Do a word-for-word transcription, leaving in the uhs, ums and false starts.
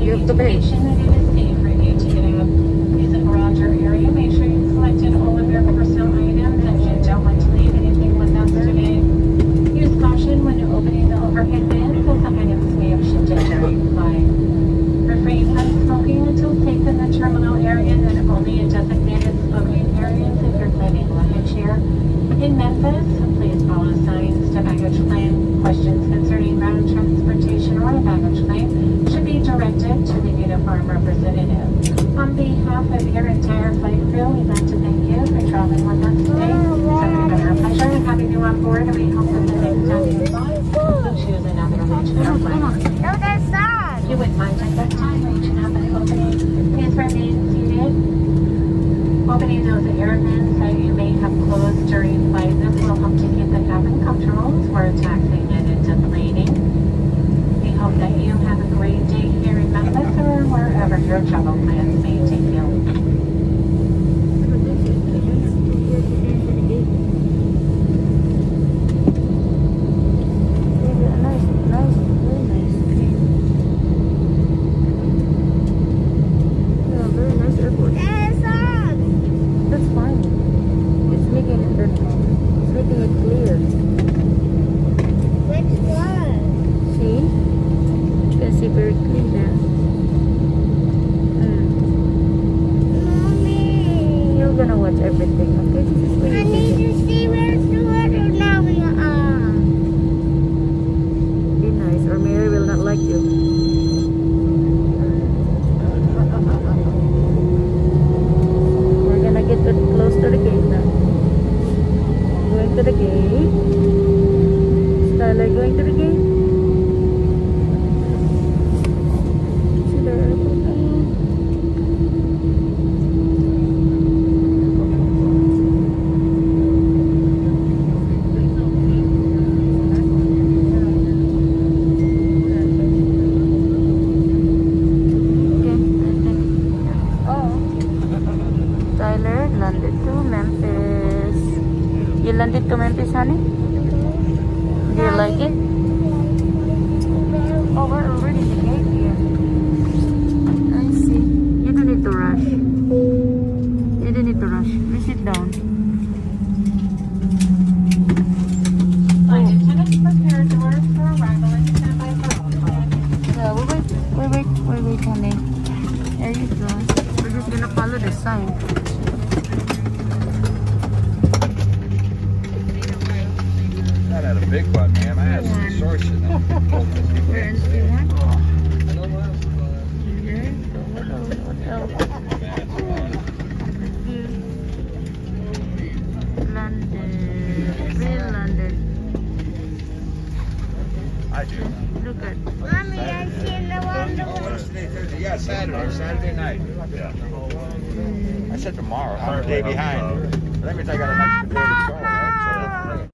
you have to pay. That it is safe for you to get out. Please look around your area. Make sure you've collected all of your personal items and you don't want to leave anything with us today. Use caution when you're opening the overhead bins, as some items may have shifted during flight. Refrain from smoking until safe in the terminal area, and only in designated smoking areas if you're claiming luggage here. In Memphis, please follow signs to baggage claim. Questions concerning ground transportation or a baggage claim should be directed to the uniform representative. On behalf of your entire flight crew, we'd like to thank you for traveling with us today. It's been our pleasure having you on board, and we hope that the next time you fly, you'll choose another region airplane. No, that's not. If you wouldn't mind at that time reaching out and opening, please remain seated. Opening those air vents that you may have closed during flight. This will help to keep the cabin comfortable as we're taxiing and into planing. We hope that you have a great day here in Memphis or wherever your travel plans may take you. Landed to Memphis, honey? Do you like it? Oh, we're already in the gate here. I see. You don't need to rush. You don't need to rush. We sit down. Flight attendants, prepare doors for arrival and stand by for all flight. Yeah, we wait, we wait, we wait, honey. There you go. We're just gonna follow the sign. I had a big one, man. I had some distortion. I do. Look at. Mommy, I seen the one. Yeah, Saturday, Saturday night. Yeah. I said tomorrow. I'm a day behind. That means I got an extra day to go.